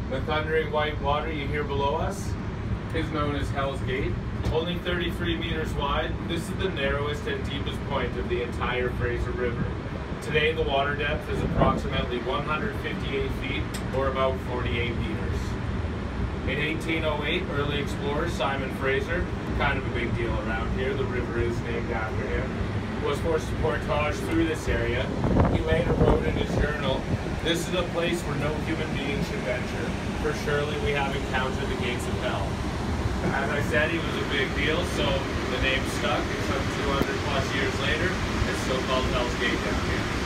The thundering white water you hear below us is known as Hell's Gate. Only 33 meters wide, this is the narrowest and deepest point of the entire Fraser River. Today the water depth is approximately 158 feet, or about 48 meters. In 1808, early explorer Simon Fraser, kind of a big deal around here, the river is named after him, was forced to portage through this area. He later wrote in his journal, "This is a place where no human being should venture, for surely we have encountered the gates of hell." As I said, he was a big deal, so the name stuck, and some 200 plus years later, it's still called Hell's Gate down here.